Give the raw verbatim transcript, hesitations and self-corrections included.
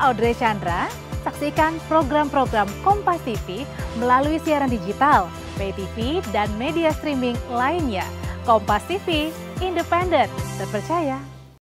Audrey Chandra. Saksikan program-program Kompas T V melalui siaran digital, pay T V, dan media streaming lainnya. Kompas T V, independen, terpercaya,